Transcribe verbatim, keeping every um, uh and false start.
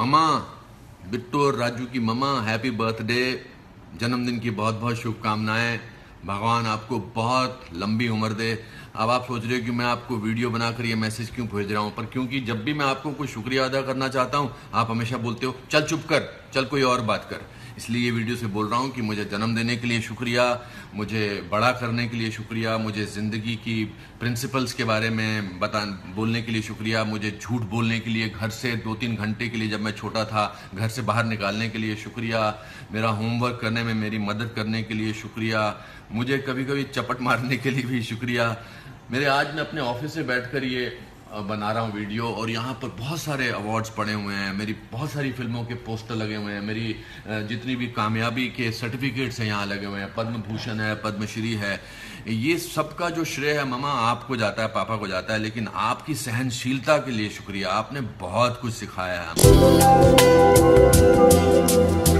Mama, Bittu और राजू की mama, happy birthday, जन्मदिन की बहुत बहुत शुभकामनाएं। भगवान आपको बहुत लंबी उम्र दे। अब आप सोच रहे हो कि मैं आपको वीडियो बनाकर ये मैसेज क्यों भेज रहा हूँ, पर क्योंकि जब भी मैं आपको कोई शुक्रिया अदा करना चाहता हूँ आप हमेशा बोलते हो चल चुप कर, चल कोई और बात कर। इसलिए ये वीडियो से बोल रहा हूँ कि मुझे जन्म देने के लिए शुक्रिया, मुझे बड़ा करने के लिए शुक्रिया, मुझे ज़िंदगी की प्रिंसिपल्स के बारे में बता बोलने के लिए शुक्रिया, मुझे झूठ बोलने के लिए घर से दो तीन घंटे के लिए जब मैं छोटा था घर से बाहर निकालने के लिए शुक्रिया, मेरा होमवर्क करने में मेरी मदद करने के लिए शुक्रिया, मुझे कभी कभी चपट मारने के लिए भी शुक्रिया। मेरे आज मैं अपने ऑफिस से बैठकर ये बना रहा हूँ वीडियो और यहाँ पर बहुत सारे अवार्ड्स पड़े हुए हैं, मेरी बहुत सारी फिल्मों के पोस्टर लगे हुए हैं, मेरी जितनी भी कामयाबी के सर्टिफिकेट्स हैं यहाँ लगे हुए हैं, पद्म भूषण है, पद्मश्री है। ये सबका जो श्रेय है मामा आपको जाता है, पापा को जाता है, लेकिन आपकी सहनशीलता के लिए शुक्रिया, आपने बहुत कुछ सिखाया है।